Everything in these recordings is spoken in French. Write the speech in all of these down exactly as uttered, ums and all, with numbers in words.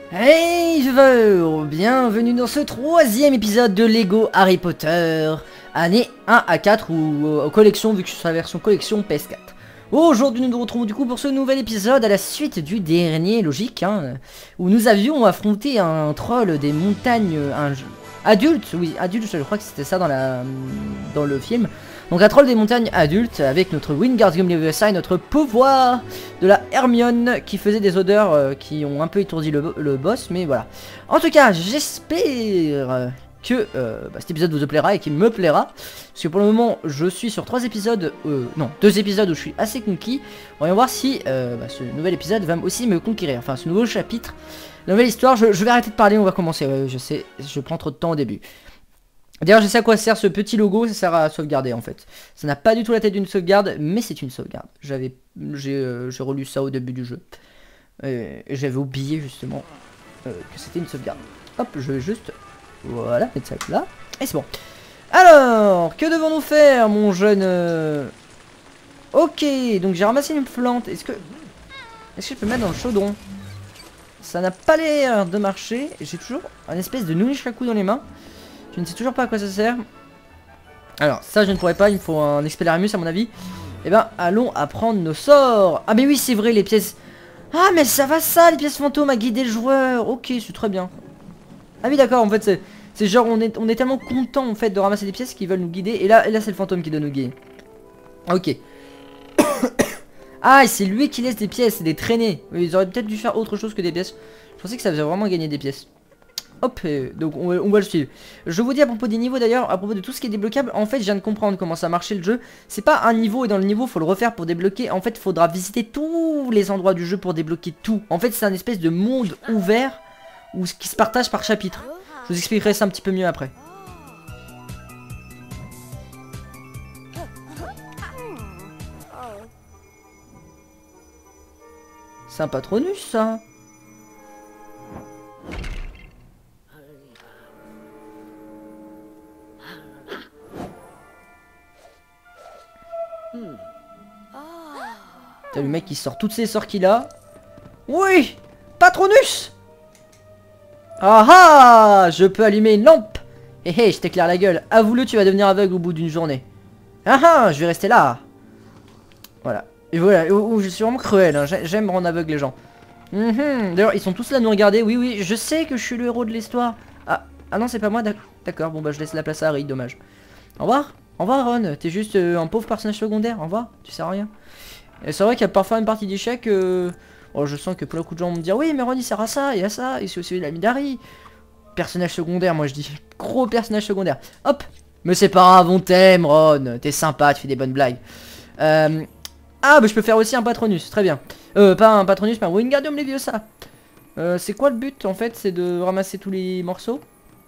Hey joueurs, bienvenue dans ce troisième épisode de Lego Harry Potter, année un à quatre ou euh, collection, vu que c'est la version collection P S quatre. Aujourd'hui nous nous retrouvons du coup pour ce nouvel épisode à la suite du dernier, logique, hein, où nous avions affronté un troll des montagnes, un adulte, oui adulte, je crois que c'était ça dans, la, dans le film. Donc un troll des montagnes adulte avec notre Wingardium Leviosa et notre pouvoir de la Hermione qui faisait des odeurs euh, qui ont un peu étourdi le, le boss, mais voilà. En tout cas, j'espère que euh, bah, cet épisode vous plaira et qu'il me plaira. Parce que pour le moment, je suis sur trois épisodes, euh, non, deux épisodes où je suis assez conquis. On va voir si euh, bah, ce nouvel épisode va aussi me conquérir, enfin ce nouveau chapitre, la nouvelle histoire. Je, je vais arrêter de parler, on va commencer, ouais, je sais, je prends trop de temps au début. D'ailleurs, je sais à quoi sert ce petit logo, ça sert à sauvegarder en fait. Ça n'a pas du tout la tête d'une sauvegarde, mais c'est une sauvegarde. J'avais, j'ai euh, relu ça au début du jeu. Et j'avais oublié justement euh, que c'était une sauvegarde. Hop, je vais juste, voilà, mettre ça là. Et c'est bon. Alors, que devons-nous faire, mon jeune euh... Ok, donc j'ai ramassé une plante. Est-ce que... Est-ce que je peux mettre dans le chaudron? Ça n'a pas l'air de marcher. J'ai toujours un espèce de Nunchaku dans les mains. Je ne sais toujours pas à quoi ça sert. Alors ça je ne pourrais pas, il me faut un Expelliarmus à mon avis. Et ben allons apprendre nos sorts. Ah mais oui c'est vrai, les pièces. Ah mais ça va ça, les pièces fantômes à guider le joueur. Ok, c'est très bien. Ah oui d'accord, en fait c'est genre on est, on est tellement content en fait de ramasser des pièces qui veulent nous guider. Et là, et là c'est le fantôme qui doit nous guider. Ok. Ah, c'est lui qui laisse des pièces, des traînées. Ils auraient peut-être dû faire autre chose que des pièces. Je pensais que ça faisait vraiment gagner des pièces. Hop, euh, donc on, on va le suivre. Je vous dis à propos des niveaux d'ailleurs, à propos de tout ce qui est débloquable, en fait je viens de comprendre comment ça marchait le jeu. C'est pas un niveau et dans le niveau faut le refaire pour débloquer. En fait il faudra visiter tous les endroits du jeu pour débloquer tout. En fait c'est un espèce de monde ouvert où, qui se partage par chapitre. Je vous expliquerai ça un petit peu mieux après. C'est un Patronus ça. T'as le mec qui sort toutes ses sorts qu'il a. Oui, Patronus. Ah ah, je peux allumer une lampe. Hé hé, je t'éclaire la gueule. Avoue-le, tu vas devenir aveugle au bout d'une journée. Ah ah, je vais rester là. Voilà. Et voilà, oh, oh, je suis vraiment cruel, hein. J'aime rendre aveugle les gens. Mm-hmm. D'ailleurs, ils sont tous là à nous regarder. Oui, oui, je sais que je suis le héros de l'histoire. Ah, ah non, c'est pas moi. D'accord, bon bah je laisse la place à Harry, dommage. Au revoir. Au revoir Ron, t'es juste euh, un pauvre personnage secondaire. Au revoir, tu sers à rien. Et c'est vrai qu'il y a parfois une partie d'échecs. Euh... Oh, je sens que plein de gens vont me dire oui, mais Ron il sert à ça et à ça. Et c'est aussi l'ami d'Harry. Personnage secondaire, moi je dis. Gros personnage secondaire. Hop. Mais c'est pas grave, on t'aime, Ron. T'es sympa, tu fais des bonnes blagues. Euh... Ah, bah je peux faire aussi un Patronus, très bien. Euh, pas un Patronus, mais un Wingardium Leviosa. Euh, c'est quoi le but en fait? C'est de ramasser tous les morceaux.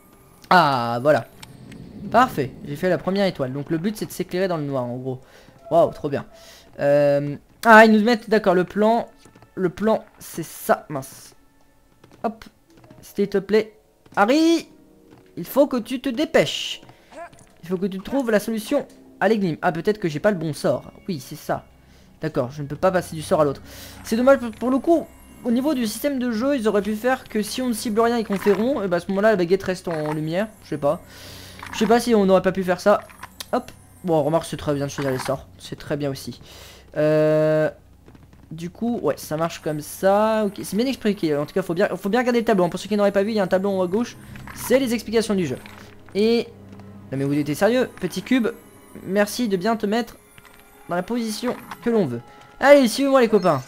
Ah, voilà. Parfait, j'ai fait la première étoile. Donc le but c'est de s'éclairer dans le noir en gros. Waouh, trop bien. Euh... Ah, ils nous mettent, d'accord, le plan. Le plan, c'est ça, mince. Hop, s'il te plaît. Harry, il faut que tu te dépêches. Il faut que tu trouves la solution à l'énigme. Ah, peut-être que j'ai pas le bon sort. Oui, c'est ça. D'accord, je ne peux pas passer du sort à l'autre. C'est dommage, pour le coup, au niveau du système de jeu, ils auraient pu faire que si on ne cible rien et qu'on fait rond, et bah à ce moment-là, la baguette reste en lumière. Je sais pas. Je sais pas si on n'aurait pas pu faire ça. Hop. Bon, remarque, c'est très bien de choisir les sorts. C'est très bien aussi. Euh... Du coup, ouais, ça marche comme ça. Ok, c'est bien expliqué. En tout cas, faut bien, faut bien regarder le tableau. Pour ceux qui n'auraient pas vu, il y a un tableau en haut à gauche. C'est les explications du jeu. Et... Non mais vous étiez sérieux, petit cube. Merci de bien te mettre dans la position que l'on veut. Allez, suivez-moi les copains.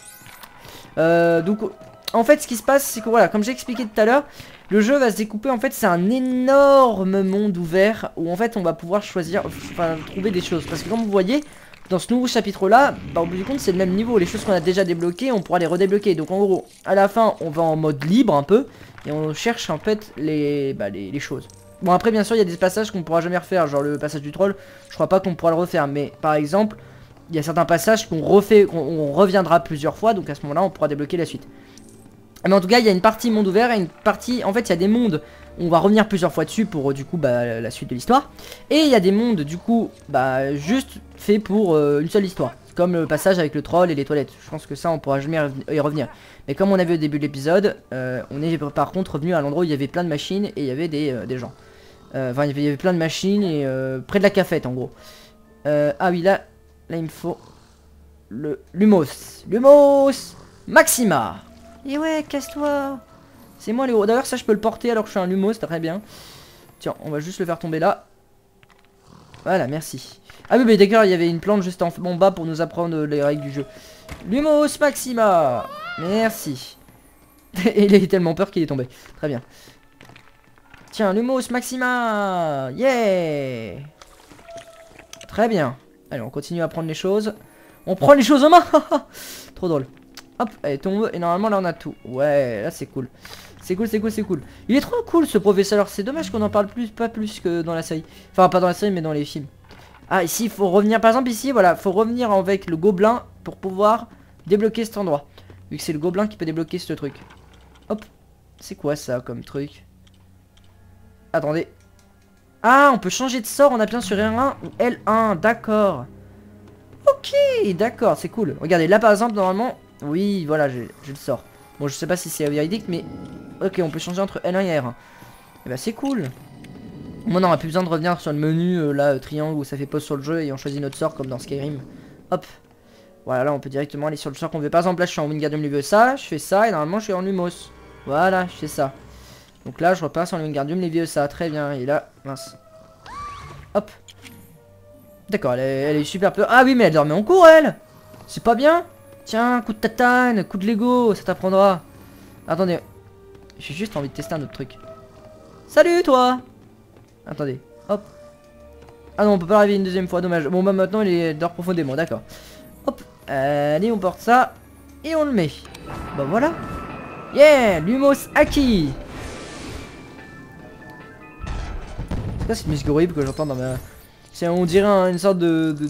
Euh, donc, en fait, ce qui se passe, c'est que voilà, comme j'ai expliqué tout à l'heure, le jeu va se découper. En fait, c'est un énorme monde ouvert où en fait, on va pouvoir choisir, enfin, trouver des choses. Parce que comme vous voyez, dans ce nouveau chapitre-là, bah, au bout du compte, c'est le même niveau. Les choses qu'on a déjà débloquées, on pourra les redébloquer. Donc, en gros, à la fin, on va en mode libre un peu et on cherche en fait les, bah, les, les choses. Bon, après, bien sûr, il y a des passages qu'on pourra jamais refaire, genre le passage du troll. Je crois pas qu'on pourra le refaire, mais par exemple, il y a certains passages qu'on refait, qu'on reviendra plusieurs fois, donc à ce moment-là, on pourra débloquer la suite. Mais en tout cas, il y a une partie monde ouvert et une partie... En fait, il y a des mondes où on va revenir plusieurs fois dessus pour, du coup, bah, la suite de l'histoire. Et il y a des mondes, du coup, bah, juste faits pour euh, une seule histoire. Comme le passage avec le troll et les toilettes. Je pense que ça, on pourra jamais y revenir. Mais comme on a vu au début de l'épisode, euh, on est par contre revenu à l'endroit où il y avait plein de machines et il y avait des, euh, des gens. Euh, enfin, il y, avait, il y avait plein de machines et euh, près de la cafette en gros. Euh, ah oui, là, là il me faut le Lumos. Lumos Maxima. Et ouais, casse-toi. C'est moi les gros. D'ailleurs, ça, je peux le porter alors que je suis un Lumos, très bien. Tiens, on va juste le faire tomber là. Voilà, merci. Ah oui, mais d'accord, il y avait une plante juste en bas pour nous apprendre les règles du jeu. Lumos Maxima. Merci. Et il a eu tellement peur qu'il est tombé. Très bien. Tiens, Lumos Maxima. Yeah. Très bien. Allez, on continue à prendre les choses. On prend les choses en main. Trop drôle. Hop, elle tombe. Et normalement, là, on a tout. Ouais, là, c'est cool. C'est cool, c'est cool, c'est cool. Il est trop cool, ce professeur. C'est dommage qu'on en parle plus, pas plus que dans la série. Enfin, pas dans la série, mais dans les films. Ah, ici, il faut revenir. Par exemple, ici, voilà, faut revenir avec le gobelin pour pouvoir débloquer cet endroit. Vu que c'est le gobelin qui peut débloquer ce truc. Hop. C'est quoi ça comme truc? Attendez. Ah, on peut changer de sort en appuyant sur R un ou L un. D'accord. Ok, d'accord, c'est cool. Regardez, là, par exemple, normalement... Oui, voilà, j'ai le sort. Bon, je sais pas si c'est véridique, mais... Ok, on peut changer entre L un et R un. Et bah, c'est cool. Moi, on n'aura plus besoin de revenir sur le menu, euh, là, euh, triangle, où ça fait pause sur le jeu et on choisit notre sort comme dans Skyrim. Hop. Voilà, là, on peut directement aller sur le sort qu'on veut. Par exemple, là, je suis en Wingardium Leviosa, je fais ça, et normalement, je suis en Lumos. Voilà, je fais ça. Donc là, je repasse en Wingardium Leviosa, très bien. Et là, mince. Hop. D'accord, elle, elle est super peur. Ah oui, mais elle dormait en cours, elle. C'est pas bien. Tiens, coup de tatane, coup de Lego, ça t'apprendra. Attendez. J'ai juste envie de tester un autre truc. Salut, toi. Attendez, hop. Ah non, on peut pas arriver une deuxième fois, dommage. Bon, bah maintenant, il est dort profondément, d'accord. Hop, allez, on porte ça. Et on le met. Bah voilà. Yeah, Lumos acquis. C'est quoi cette musique horrible que j'entends dans ma... C'est, on dirait un, une sorte de, de...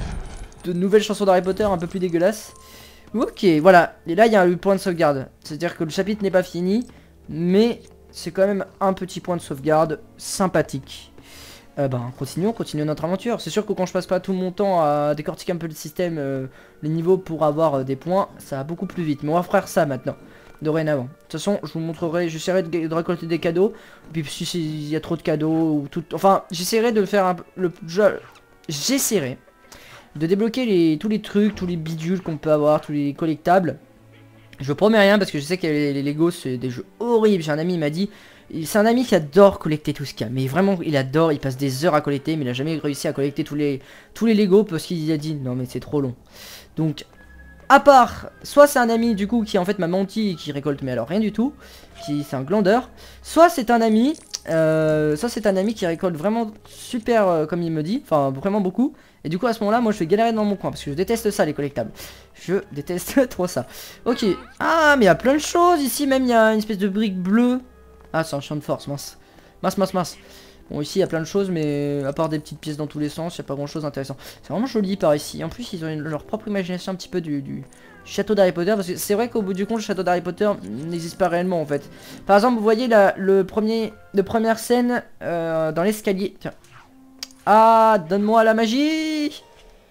de nouvelle chanson d'Harry Potter un peu plus dégueulasse. Ok, voilà. Et là, il y a le point de sauvegarde. C'est-à-dire que le chapitre n'est pas fini, mais c'est quand même un petit point de sauvegarde sympathique. Euh, ben, continuons, continuons notre aventure. C'est sûr que quand je passe pas tout mon temps à décortiquer un peu le système, euh, les niveaux pour avoir euh, des points, ça va beaucoup plus vite. Mais on va faire ça maintenant, dorénavant. De toute façon, je vous montrerai, j'essaierai de, de récolter des cadeaux. Puis si il y a trop de cadeaux ou tout, enfin, j'essaierai de faire un, le jeu. J'essaierai de débloquer les, tous les trucs, tous les bidules qu'on peut avoir, tous les collectables. Je promets rien parce que je sais que les, les Lego c'est des jeux horribles. J'ai un ami, il m'a dit, c'est un ami qui adore collecter tout ce qu'il y a. Mais vraiment, il adore, il passe des heures à collecter, mais il a jamais réussi à collecter tous les, tous les Lego parce qu'il a dit, non mais c'est trop long. Donc, à part, soit c'est un ami du coup qui en fait m'a menti et qui récolte mais alors rien du tout, qui c'est un glandeur. Soit c'est un ami, euh, soit c'est un ami qui récolte vraiment super euh, comme il me dit, enfin vraiment beaucoup. Et du coup à ce moment-là, moi je vais galérer dans mon coin parce que je déteste ça les collectables. Je déteste trop ça. Ok, ah mais il y a plein de choses ici, même il y a une espèce de brique bleue. Ah c'est un champ de force, mince. Mince, mince, mince. Bon ici il y a plein de choses mais à part des petites pièces dans tous les sens, il n'y a pas grand chose d'intéressant. C'est vraiment joli par ici. En plus ils ont une, leur propre imagination un petit peu du, du château d'Harry Potter. Parce que c'est vrai qu'au bout du compte le château d'Harry Potter n'existe pas réellement en fait. Par exemple vous voyez la le premier, de première scène euh, dans l'escalier. Tiens. Ah donne-moi la magie.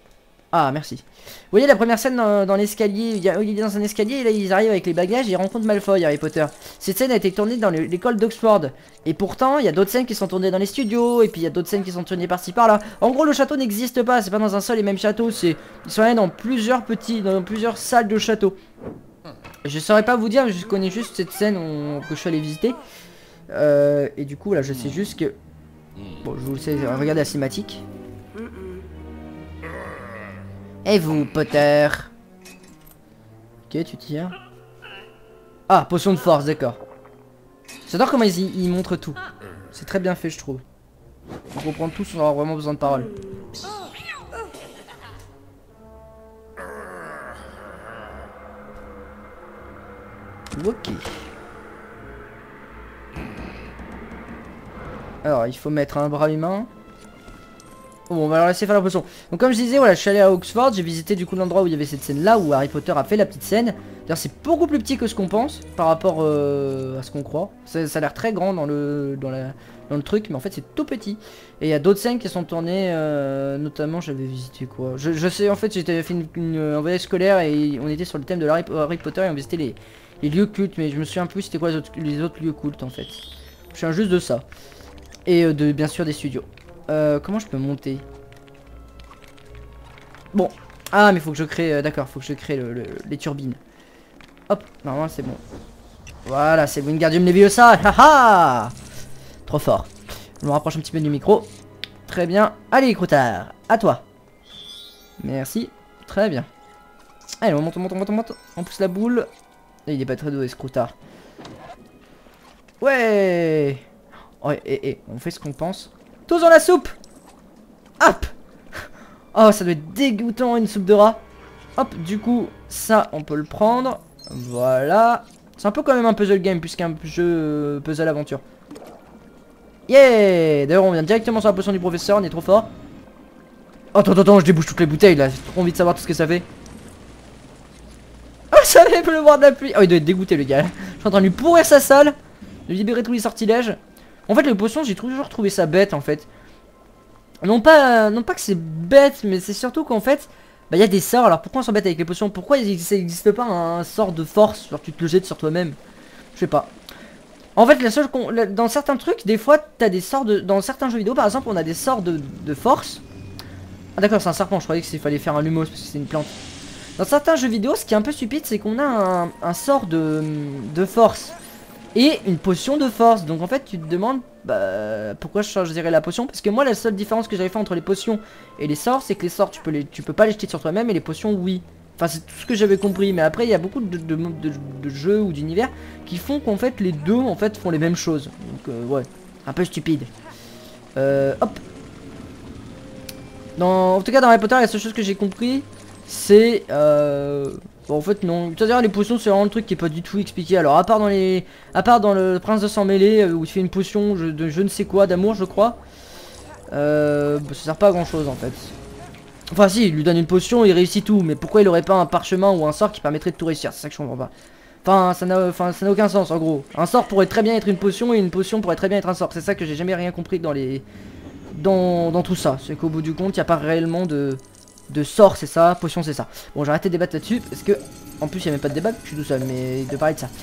Ah merci. Vous voyez la première scène dans, dans l'escalier, il, il est dans un escalier et là ils arrivent avec les bagages et ils rencontrent Malfoy, Harry Potter. Cette scène a été tournée dans l'école d'Oxford. Et pourtant il y a d'autres scènes qui sont tournées dans les studios et puis il y a d'autres scènes qui sont tournées par-ci par-là. En gros le château n'existe pas, c'est pas dans un seul et même château, c'est ils sont allés dans plusieurs petits, dans plusieurs salles de château. Je saurais pas vous dire, je connais juste cette scène où, que je suis allé visiter. Euh, et du coup là je sais juste que... Bon je vous le sais, regardez la cinématique. Et vous, Potter? Ok, tu tires. Ah, potion de force, d'accord. J'adore comment ils, ils montrent tout. C'est très bien fait, je trouve. On comprend tout sans avoir vraiment besoin de paroles. Ok. Alors, il faut mettre un bras humain. Bon, on va leur laisser faire la potion. Donc comme je disais, voilà, je suis allé à Oxford, j'ai visité du coup l'endroit où il y avait cette scène là, où Harry Potter a fait la petite scène. D'ailleurs c'est beaucoup plus petit que ce qu'on pense, par rapport euh, à ce qu'on croit. Ça, ça a l'air très grand dans le, dans, la, dans le truc, mais en fait c'est tout petit. Et il y a d'autres scènes qui sont tournées, euh, notamment j'avais visité quoi. Je, je sais, en fait j'étais fait une, une, un voyage scolaire et on était sur le thème de Harry, Harry Potter et on visitait les, les lieux cultes, mais je me souviens plus c'était quoi les autres, les autres lieux cultes en fait. Je suis juste de ça. Et euh, de bien sûr des studios. Euh, comment je peux monter? Bon. Ah, mais faut que je crée... Euh, D'accord, faut que je crée le, le, les turbines. Hop, normalement c'est bon. Voilà, c'est Wingardium Leviosa. Haha. Trop fort. Je me rapproche un petit peu du micro. Très bien. Allez, Croutard, à toi. Merci. Très bien. Allez, on monte, on monte, on monte, on monte. On pousse la boule. Et il est pas très doué, ce Croutard. Ouais. Oh, et, et, et, on fait ce qu'on pense. Tous dans la soupe. Hop. Oh, ça doit être dégoûtant une soupe de rat. Hop, du coup, ça, on peut le prendre. Voilà. C'est un peu quand même un puzzle game, puisqu'un jeu euh, puzzle aventure. Yeah. D'ailleurs, on vient directement sur la potion du professeur, on est trop fort. Oh, attends, attends, je débouche toutes les bouteilles, là. J'ai trop envie de savoir tout ce que ça fait. Oh, ça avait pleuvoir de la pluie. Oh, il doit être dégoûté, le gars. Je suis en train de lui pourrir sa salle, de libérer tous les sortilèges. En fait, les potions, j'ai toujours trouvé ça bête, en fait. Non pas, non pas que c'est bête, mais c'est surtout qu'en fait, bah il y a des sorts. Alors pourquoi on s'embête avec les potions? Pourquoi il n'existe pas un sort de force? Genre tu te le jettes sur toi-même? Je sais pas. En fait, la seule dans certains trucs, des fois, t'as des sorts de... Dans certains jeux vidéo, par exemple, on a des sorts de, de force. Ah d'accord, c'est un serpent, je croyais qu'il fallait faire un lumos parce que c'est une plante. Dans certains jeux vidéo, ce qui est un peu stupide, c'est qu'on a un, un sort de, de force et une potion de force. Donc en fait tu te demandes bah, pourquoi je choisirais la potion. Parce que moi la seule différence que j'avais fait entre les potions et les sorts, c'est que les sorts tu peux, les, tu peux pas les jeter sur toi-même, et les potions oui. Enfin c'est tout ce que j'avais compris. Mais après il y a beaucoup de, de, de, de jeux ou d'univers qui font qu'en fait les deux en fait font les mêmes choses. Donc euh, ouais, un peu stupide. euh, Hop. Dans, en tout cas dans Harry Potter, la seule chose que j'ai compris c'est euh, bon, en fait non, c'est-à-dire les potions c'est vraiment le truc qui est pas du tout expliqué. Alors à part dans les, à part dans le Prince de Sang Mêlé euh, où il fait une potion je, de je ne sais quoi d'amour je crois, euh, bah, ça sert pas à grand chose en fait. Enfin si, il lui donne une potion, il réussit tout, mais pourquoi il aurait pas un parchemin ou un sort qui permettrait de tout réussir? C'est ça que je comprends pas. Enfin ça n'a, enfin ça n'a aucun sens en gros. Un sort pourrait très bien être une potion et une potion pourrait très bien être un sort. C'est ça que j'ai jamais rien compris dans les, dans, dans tout ça. C'est qu'au bout du compte il n'y a pas réellement de de sort, c'est ça, potion c'est ça. Bon, j'ai arrêté de débattre là-dessus parce que en plus il n'y a même pas de débat, je suis tout seul, mais de parler de ça.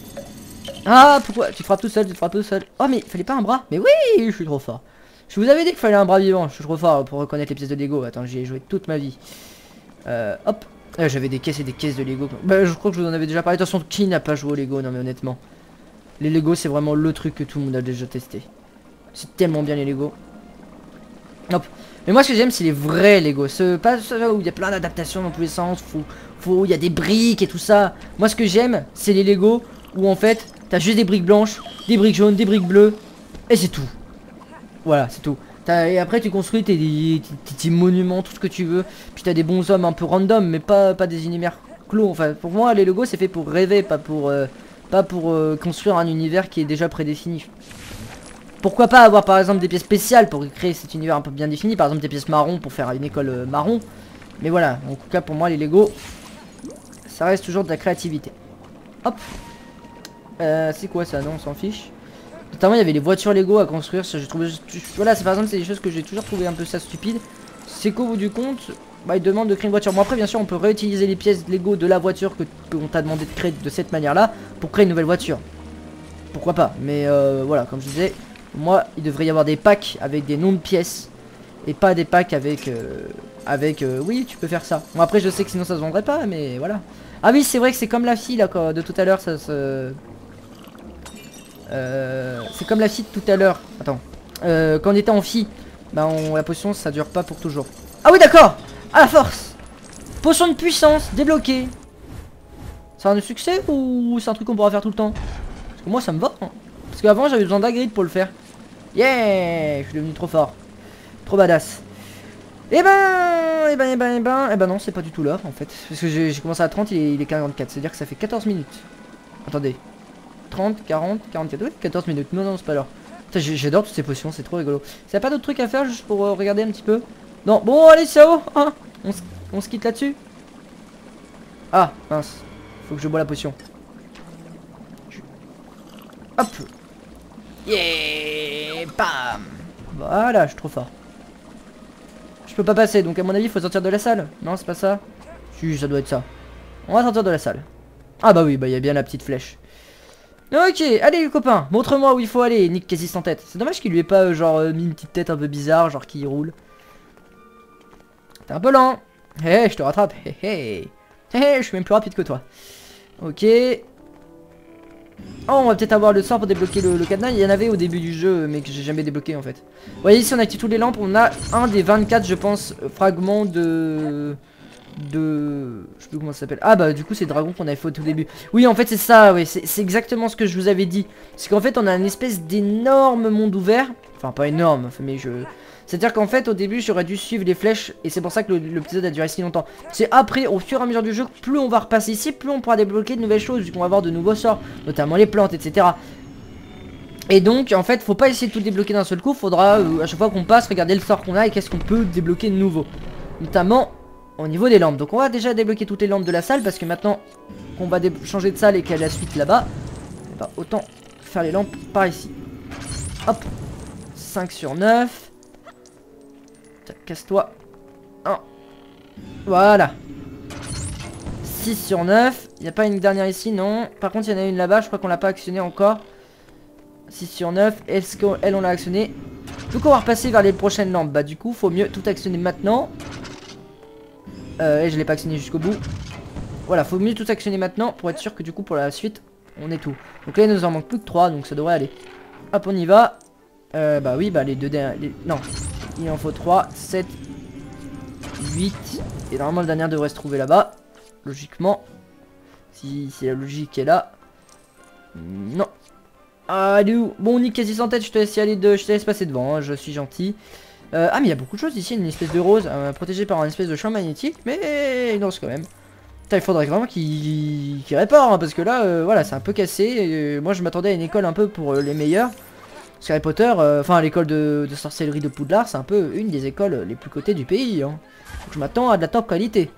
Ah, pourquoi tu te frappes tout seul, tu te frappes tout seul. Oh mais il fallait pas un bras? Mais oui, je suis trop fort. Je vous avais dit qu'il fallait un bras vivant, je suis trop fort pour reconnaître les pièces de Lego. Attends, j'y ai joué toute ma vie. Euh, hop. Ah, j'avais des caisses et des caisses de Lego. Bah je crois que je vous en avais déjà parlé. De toute façon, qui n'a pas joué au Lego? Non mais honnêtement, les Lego c'est vraiment le truc que tout le monde a déjà testé. C'est tellement bien les Lego. Hop. Mais moi ce que j'aime c'est les vrais Lego, ce, pas ceux où il y a plein d'adaptations dans tous les sens, faut, faut, il y a des briques et tout ça. Moi ce que j'aime c'est les Lego où en fait t'as juste des briques blanches, des briques jaunes, des briques bleues et c'est tout. Voilà, c'est tout. Et après tu construis tes, tes, tes, tes monuments, tout ce que tu veux. Puis t'as des bons hommes un peu random, mais pas, pas des univers clos. Enfin pour moi les Lego c'est fait pour rêver, pas pour, euh, pas pour euh, construire un univers qui est déjà prédéfini. Pourquoi pas avoir par exemple des pièces spéciales pour créer cet univers un peu bien défini, par exemple des pièces marron pour faire une école euh, marron. Mais voilà, en tout cas pour moi les Lego, ça reste toujours de la créativité. Hop. Euh, c'est quoi ça? Non, on s'en fiche. Notamment il y avait les voitures Lego à construire, ça, je trouve, je, voilà, c'est par exemple c'est des choses que j'ai toujours trouvé un peu ça stupide. C'est qu'au bout du compte, bah ils demandent de créer une voiture. Bon après bien sûr on peut réutiliser les pièces Lego de la voiture que qu'on t'a demandé de créer de cette manière là pour créer une nouvelle voiture. Pourquoi pas, mais euh, voilà, comme je disais, moi il devrait y avoir des packs avec des noms de pièces et pas des packs avec euh, avec euh, oui tu peux faire ça. Bon après je sais que sinon ça se vendrait pas, mais voilà. Ah oui c'est vrai que c'est comme la fille là quoi, de tout à l'heure, ça se euh, c'est comme la fille de tout à l'heure. Attends, euh, quand on était en fille, bah on, la potion ça dure pas pour toujours. Ah oui d'accord, à la force. Potion de puissance débloquée. C'est un succès ou c'est un truc qu'on pourra faire tout le temps? Parce que moi ça me va hein. Parce qu'avant j'avais besoin d'Hagrid pour le faire. Yeah, je suis devenu trop fort, trop badass. Et ben, et ben, et ben, et ben, et ben non, c'est pas du tout l'heure en fait. Parce que j'ai commencé à trente, il est, il est quarante-quatre, c'est à dire que ça fait quatorze minutes. Attendez, trente, quarante, quarante-quatre, oui, quatorze minutes. Non, non, c'est pas l'heure. J'adore toutes ces potions, c'est trop rigolo. S'il y a pas d'autres trucs à faire juste pour euh, regarder un petit peu? Non, bon allez c'est haut hein. On, on se quitte là-dessus. Ah mince, faut que je bois la potion. Je... Hop. Yeah, bam. Voilà, je suis trop fort. Je peux pas passer, donc à mon avis il faut sortir de la salle. Non c'est pas ça. Si ça doit être ça. On va sortir de la salle. Ah bah oui, bah il y a bien la petite flèche. Ok, allez les copains, montre-moi où il faut aller, Nick quasi sans tête. C'est dommage qu'il lui ait pas euh, genre euh, mis une petite tête un peu bizarre, genre qui roule. T'es un peu lent. Hé, hey, je te rattrape. Hé hé. Hé, je suis même plus rapide que toi. Ok. Oh, on va peut-être avoir le sort pour débloquer le, le cadenas. Il y en avait au début du jeu, mais que j'ai jamais débloqué en fait. Vous voyez ici, on active toutes les lampes. On a un des vingt-quatre, je pense, fragments de... de... je sais plus comment ça s'appelle. Ah bah du coup c'est le dragon qu'on avait fait au tout début. Oui en fait c'est ça, oui, c'est exactement ce que je vous avais dit. C'est qu'en fait on a une espèce d'énorme monde ouvert. Enfin pas énorme, mais je... c'est-à-dire qu'en fait au début j'aurais dû suivre les flèches. Et c'est pour ça que l'épisode a duré si longtemps. C'est après, au fur et à mesure du jeu, plus on va repasser ici, plus on pourra débloquer de nouvelles choses. Vu qu'on va avoir de nouveaux sorts, notamment les plantes, et cetera. Et donc en fait faut pas essayer de tout débloquer d'un seul coup. Faudra euh, à chaque fois qu'on passe regarder le sort qu'on a et qu'est-ce qu'on peut débloquer de nouveau. Notamment au niveau des lampes. Donc on va déjà débloquer toutes les lampes de la salle. Parce que maintenant qu'on va changer de salle et qu'il y a la suite là-bas, bah, autant faire les lampes par ici. Hop, cinq sur neuf. Casse-toi. un. Voilà, six sur neuf. Il n'y a pas une dernière ici, non. Par contre il y en a une là-bas, je crois qu'on l'a pas actionnée encore. Six sur neuf. Est-ce qu'elle on l'a actionnée? Donc on va repasser vers les prochaines lampes. Bah du coup faut mieux tout actionner maintenant. Euh, et je l'ai pas actionné jusqu'au bout. Voilà, faut mieux tout actionner maintenant pour être sûr que du coup pour la suite on est tout. Donc là il nous en manque plus que trois, donc ça devrait aller. Hop on y va. euh, Bah oui, bah les deux derniers, non, il en faut trois, sept, huit. Et normalement le dernier devrait se trouver là-bas. Logiquement, si, si la logique est là. Non. Allez où? Bon Nick quasi sans tête, je te laisse y aller de... je te laisse passer devant, hein, je suis gentil. Euh, ah mais il y a beaucoup de choses ici, une espèce de rose euh, protégée par une espèce de champ magnétique, mais non c'est quand même. Putain, il faudrait vraiment qu'il qu répare, hein, parce que là, euh, voilà, c'est un peu cassé. Et, euh, moi je m'attendais à une école un peu pour euh, les meilleurs. Parce qu'Harry Potter, enfin euh, l'école de, de sorcellerie de Poudlard, c'est un peu une des écoles les plus cotées du pays. Hein. Donc je m'attends à de la top qualité.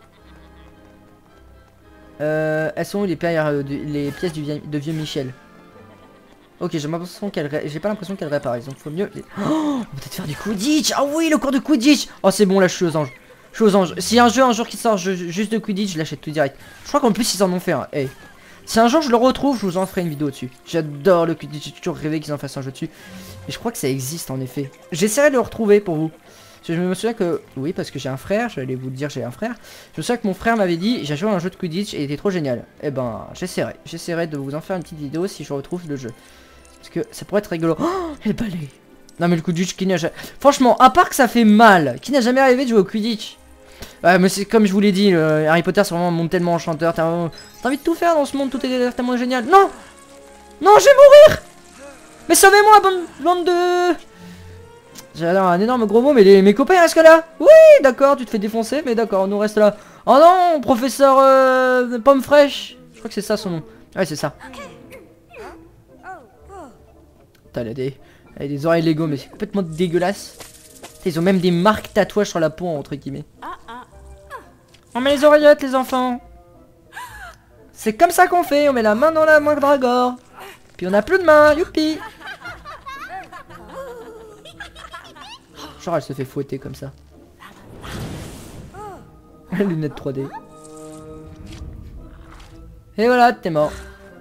Euh, elles sont où les, euh, les pièces du vie de vieux Michel? Ok, j'ai l'impression qu'elle j'ai pas l'impression qu'elle répare, donc faut mieux les... Oh, on va peut-être faire du Quidditch. Ah oui, le cours de Quidditch. Oh c'est bon, là je suis aux anges. Je suis aux anges. S'il y a un jeu un jour qui sort je, juste de Quidditch, je l'achète tout direct. Je crois qu'en plus ils en ont fait un. Hey. Si un jour je le retrouve, je vous en ferai une vidéo dessus. J'adore le Quidditch, j'ai toujours rêvé qu'ils en fassent un jeu dessus. Et je crois que ça existe en effet. J'essaierai de le retrouver pour vous. Parce que je me souviens que... Oui, parce que j'ai un frère, j'allais vous le dire, j'ai un frère. Je me souviens que mon frère m'avait dit, j'ai joué à un jeu de Quidditch et il était trop génial. Et ben, j'essaierai. J'essaierai de vous en faire une petite vidéo si je retrouve le jeu. Parce que ça pourrait être rigolo. Oh, et le balai. Non mais le Quidditch, qui n'a jamais... Franchement, à part que ça fait mal, qui n'a jamais rêvé de jouer au Quidditch? Ouais, mais c'est comme je vous l'ai dit, le Harry Potter c'est vraiment un monde tellement enchanteur. T'as envie de tout faire dans ce monde, tout est tellement génial. Non! Non, je vais mourir! Mais sauvez-moi, bande, bande de... J'ai un énorme gros mot, mais les, mes copains restent là. Oui, d'accord, tu te fais défoncer, mais d'accord, nous reste là. Oh non, professeur euh, Pomme Fraîche. Je crois que c'est ça son nom. Ouais, c'est ça. Putain, elle a des, elle a des oreilles Lego, mais c'est complètement dégueulasse. Ils ont même des marques tatouages sur la peau, entre guillemets. On met les oreillettes, les enfants. C'est comme ça qu'on fait, on met la main dans la main de Dragor. Puis on a plus de main, youpi. Genre elle se fait fouetter comme ça. Lunettes trois D. Et voilà, t'es mort.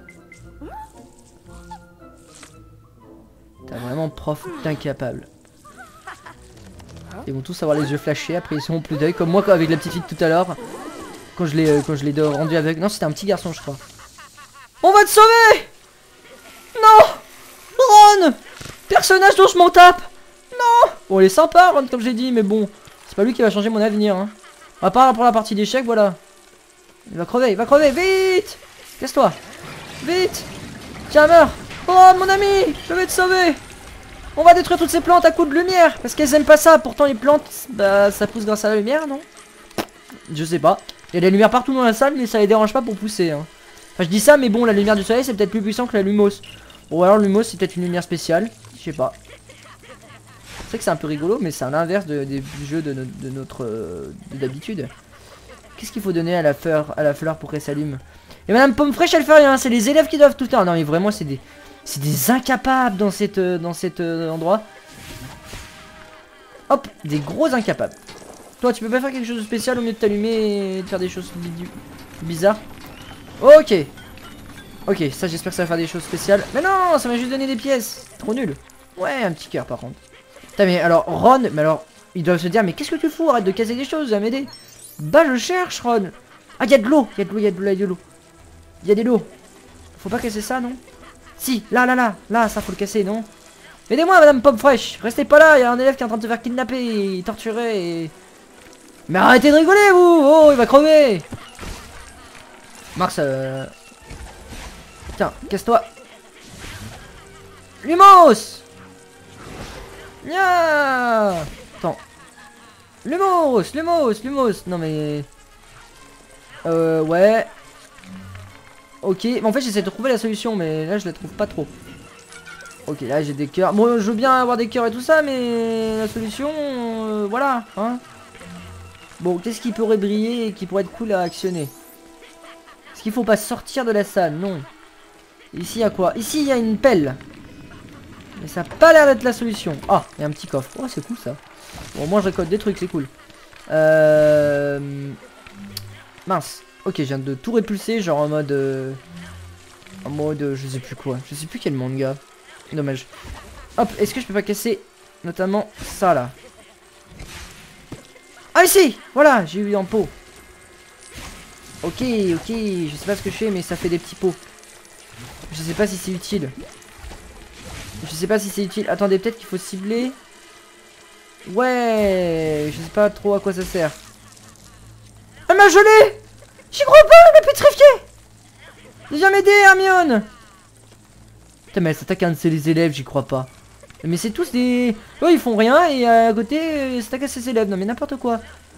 T'as vraiment prof d'incapable. Ils vont tous avoir les yeux flashés, après ils seront plus d'œil, comme moi avec la petite fille de tout à l'heure. Quand je l'ai euh, quand je l'ai rendu avec. Non, c'était un petit garçon, je crois. On va te sauver! Non! Ron! Personnage dont je m'en tape! Non! Bon, il est sympa, Ron, comme j'ai dit, mais bon, c'est pas lui qui va changer mon avenir, hein. À part pour la partie d'échecs, voilà. Il va crever, il va crever, vite! Casse-toi! Vite! Tiens, meurs! Oh, mon ami! Je vais te sauver! On va détruire toutes ces plantes à coups de lumière! Parce qu'elles aiment pas ça, pourtant les plantes, bah, ça pousse grâce à la lumière, non? Je sais pas. Il y a de la lumière partout dans la salle, mais ça les dérange pas pour pousser, hein. Enfin, je dis ça, mais bon, la lumière du soleil, c'est peut-être plus puissant que la lumos. Ou alors, lumos, c'est peut-être une lumière spéciale. Je sais pas. C'est que c'est un peu rigolo, mais c'est à l'inverse de, des jeux de, no de notre euh, d'habitude. Qu'est-ce qu'il faut donner à la fleur, à la fleur pour qu'elle s'allume? Et Madame Pomme Fraîche, elle fait rien. C'est les élèves qui doivent tout le temps. Non, mais vraiment, c'est des, c'est des incapables dans cet, euh, dans cet euh, endroit. Hop, des gros incapables. Toi, tu peux pas faire quelque chose de spécial au mieux de t'allumer et de faire des choses bizarres? Ok. Ok, ça, j'espère que ça va faire des choses spéciales. Mais non, ça m'a juste donné des pièces. Trop nul. Ouais, un petit cœur par contre. Putain, mais alors, Ron, mais alors, ils doivent se dire, mais qu'est-ce que tu fous? Arrête de casser des choses, va m'aider. Bah, je cherche, Ron. Ah, il y a de l'eau, il y a de l'eau, il y a de l'eau, il y a de l'eau. Il y a de l'eau. Faut pas casser ça, non? Si, là, là, là, là, ça faut le casser, non? Aidez-moi, Madame Pomme Fraîche. Restez pas là, il y a un élève qui est en train de se faire kidnapper, torturer et... Mais arrêtez de rigoler, vous! Oh, il va crever! Mars, euh... Tiens, casse-toi. Lumos! Nya! Attends. Lumos! Lumos! Lumos! Non mais... Euh, ouais. Ok, mais en fait j'essaie de trouver la solution, mais là je la trouve pas trop. Ok, là j'ai des cœurs. Bon, je veux bien avoir des cœurs et tout ça, mais la solution... Euh, voilà, hein. Bon, qu'est-ce qui pourrait briller et qui pourrait être cool à actionner? Est-ce qu'il faut pas sortir de la salle? Non. Ici, il y a quoi? Ici, il y a une pelle. Mais ça n'a pas l'air d'être la solution. Ah, il y a un petit coffre. Oh, c'est cool ça. Bon, moi je récolte des trucs, c'est cool. Euh... Mince. Ok, je viens de tout répulser, genre en mode... Euh... En mode... Euh, je sais plus quoi. Je sais plus quel manga. Dommage. Hop, est-ce que je peux pas casser notamment ça là? Ah, ici! Voilà, j'ai eu en pot. Ok, ok, je sais pas ce que je fais, mais ça fait des petits pots. Je sais pas si c'est utile. Je sais pas si c'est utile. Attendez, peut-être qu'il faut cibler. Ouais, je sais pas trop à quoi ça sert. Elle m'a gelé! J'y crois pas, elle m'a pétrifié! Viens m'aider, Hermione! Putain, mais elle s'attaque à un de ses élèves, j'y crois pas. Mais c'est tous des... Oh, ils font rien et à côté, ils s'attaquent à ses élèves. Non, mais n'importe quoi.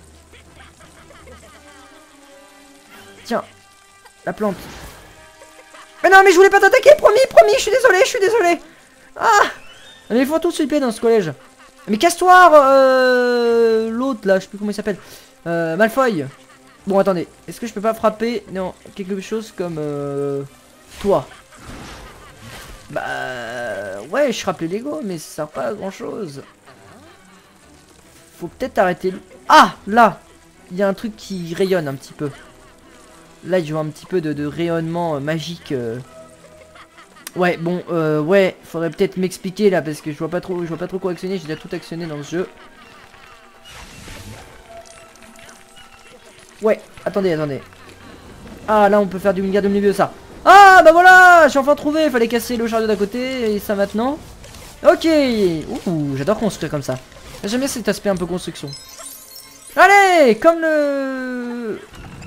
Tiens, la plante. Mais non, mais je voulais pas t'attaquer, promis, promis, je suis désolé, je suis désolé. Ah! Mais ils font tous flipper dans ce collège. Mais casse-toi, euh, l'autre là, je sais plus comment il s'appelle. Euh, Malfoy. Bon, attendez, est-ce que je peux pas frapper? Non, quelque chose comme euh, toi. Bah ouais, je frappe les Lego, mais ça sert pas à grand chose. Faut peut-être arrêter le... Ah, là, il y a un truc qui rayonne un petit peu. Là, il y a un petit peu de, de rayonnement euh, magique. Euh... Ouais, bon, euh, ouais, faudrait peut-être m'expliquer là parce que je vois pas trop, je vois pas trop quoi actionner. J'ai déjà tout actionné dans ce jeu. Ouais, attendez, attendez. Ah, là, on peut faire du Wingardium Leviosa. Ah, bah voilà, j'ai enfin trouvé. Fallait casser le chariot d'à côté et ça maintenant. Ok. Ouh, j'adore construire comme ça. J'aime bien cet aspect un peu construction. Allez, comme le...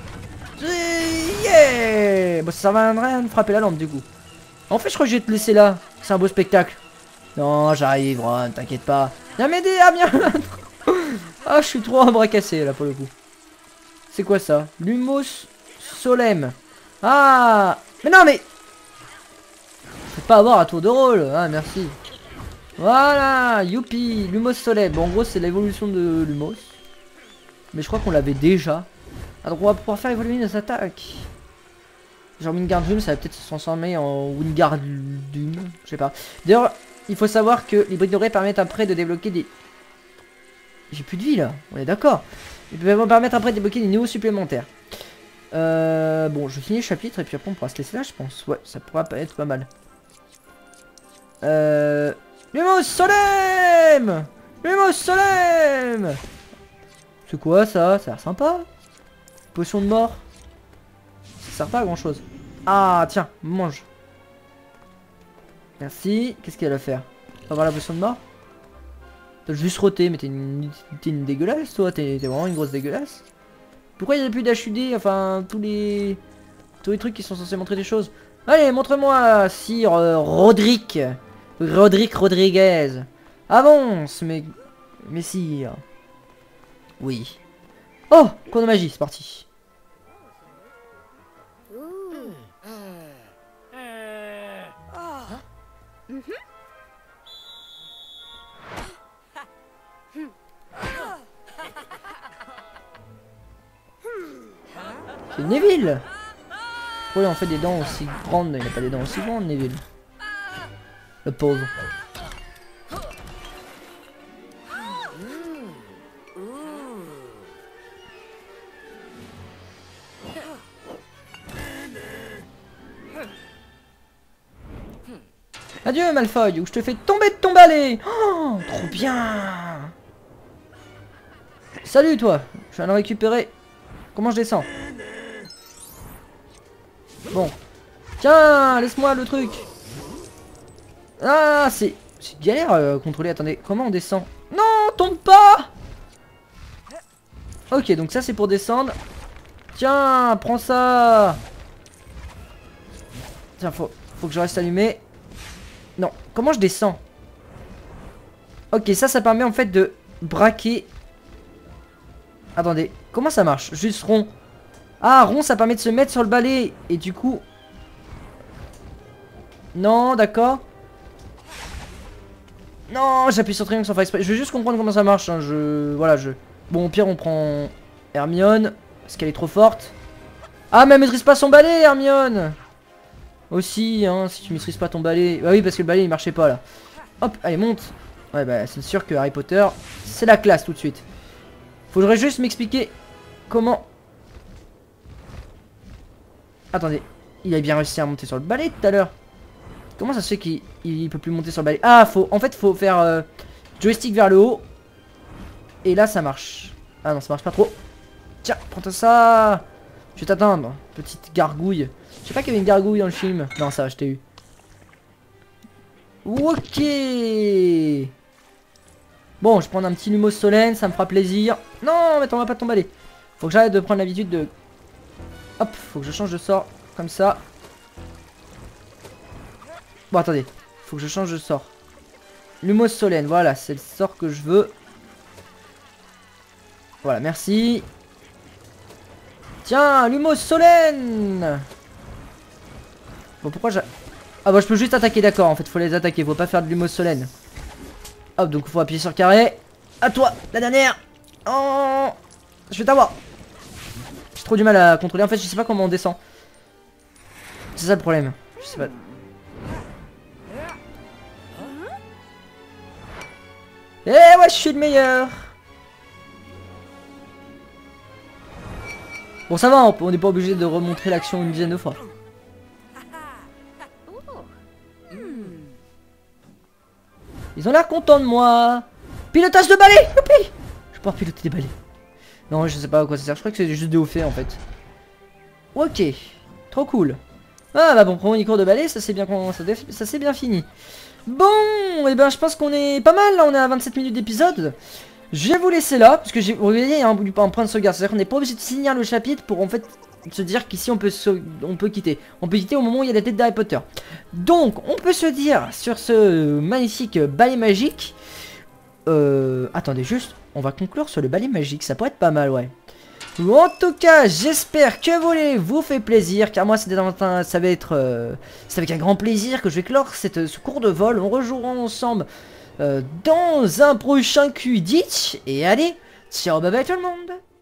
Yeah. Bon, ça sert à rien de frapper la lampe du coup. En fait, je crois que je vais te laisser là. C'est un beau spectacle. Non, j'arrive, Ron, t'inquiète pas. Viens m'aider, ah bien. Ah, je suis trop un bras cassé là pour le coup. C'est quoi ça? Lumos Solem. Ah. Mais non, mais... Faut pas avoir un tour de rôle. Ah, merci. Voilà, youpi, Lumos Solem. Bon, en gros, c'est l'évolution de Lumos. Mais je crois qu'on l'avait déjà. Alors, on va pouvoir faire évoluer nos attaques. Genre Wingardium, ça va peut-être se transformer en Wingardium. Je sais pas. D'ailleurs, il faut savoir que les briques dorées permettent après de débloquer des... J'ai plus de vie là, on est d'accord. Ils peuvent permettre après de débloquer des niveaux supplémentaires. Euh, bon, je finis le chapitre et puis après on pourra se laisser là, je pense. Ouais, ça pourra être pas mal. Euh... Lumos Solem! Lumos Solem! C'est quoi ça? Ça a l'air sympa. Potion de mort. Ça sert pas à grand chose. Ah, tiens, mange. Merci. Qu'est-ce qu'elle va faire? On va voir la potion de mort. T'as juste roté, mais t'es une, une dégueulasse, toi. T'es vraiment une grosse dégueulasse. Pourquoi il n'y a plus d'H U D? Enfin, tous les... Tous les trucs qui sont censés montrer des choses. Allez, montre-moi, sire euh, Roderick. Roderick Rodriguez. Avance, mais... Mais sire. Oui. Oh, cours de magie, c'est parti. C'est Neville. Pourquoi il en fait des dents aussi grandes? Il n'a pas des dents aussi grandes, Neville. Le pauvre. Adieu Malfoy, ou je te fais tomber de ton balai. Oh, trop bien. Salut toi, je viens de récupérer. Comment je descends? Bon. Tiens, laisse-moi le truc. Ah, c'est... C'est galère à contrôler, attendez, comment on descend? Non, tombe pas. Ok, donc ça c'est pour descendre. Tiens, prends ça. Tiens, faut, faut que je reste allumé. Non, comment je descends? Ok, ça, ça permet en fait de braquer. Attendez, comment ça marche? Juste rond. Ah, rond, ça permet de se mettre sur le balai. Et du coup... Non, d'accord. Non, j'appuie sur triangle sans faire exprès. Je veux juste comprendre comment ça marche. Hein. Je... Voilà, je... Bon, au pire, on prend Hermione. Parce qu'elle est trop forte. Ah, mais elle maîtrise pas son balai, Hermione. Aussi, hein, si tu maîtrises pas ton balai. Bah oui, parce que le balai il marchait pas là. Hop, allez, monte. Ouais, bah c'est sûr que Harry Potter, c'est la classe tout de suite. Faudrait juste m'expliquer comment. Attendez, il a bien réussi à monter sur le balai tout à l'heure. Comment ça se fait qu'il il peut plus monter sur le balai? Ah, faut, en fait, faut faire euh, joystick vers le haut. Et là, ça marche. Ah non, ça marche pas trop. Tiens, prends-toi ça. Je vais t'atteindre, petite gargouille. Je sais pas qu'il y avait une gargouille dans le film. Non, ça va, je t'ai eu. Ok. Bon, je prends un petit Lumos Solène, ça me fera plaisir. Non, mais t'en vas pas tomber. Allez. Faut que j'arrête de prendre l'habitude de... Hop, faut que je change de sort. Comme ça. Bon, attendez. Faut que je change de sort. Lumos Solène, voilà, c'est le sort que je veux. Voilà, merci. Tiens, Lumos Solène. Bon, pourquoi j'ai... Ah bah je peux juste attaquer, d'accord, en fait faut les attaquer, faut pas faire de Lumos Solène. Hop, donc faut appuyer sur carré. À toi, la dernière. Oh, je vais t'avoir. J'ai trop du mal à contrôler, en fait je sais pas comment on descend. C'est ça le problème, je sais pas. Eh ouais, je suis le meilleur. Bon ça va, on n'est pas obligé de remontrer l'action une dizaine de fois. Ils ont l'air contents de moi. Pilotage de balai. Youpi. Je vais pouvoir piloter des balais. Non, je sais pas à quoi ça sert. Je crois que c'est juste des hauts faits en fait. Ok. Trop cool. Ah bah bon, premier cours de balai, ça c'est bien, ça c'est bien fini. Bon, et ben je pense qu'on est pas mal là. On est à vingt-sept minutes d'épisode. Je vais vous laisser là parce que j'ai, vous voyez, il y a un, un point de sauvegarde. C'est-à-dire qu'on n'est pas obligé de finir le chapitre pour en fait se dire qu'ici on peut on peut quitter. On peut quitter au moment où il y a la tête d'Harry Potter. Donc on peut se dire sur ce magnifique balai magique. Euh, attendez juste, on va conclure sur le balai magique. Ça pourrait être pas mal, ouais. En tout cas, j'espère que voler vous fait plaisir, car moi c'était dans un, ça va être, euh, c'est avec un grand plaisir que je vais clore cette, ce cours de vol. On rejouera ensemble euh, dans un prochain Quidditch. Et allez, ciao, bye bye tout le monde.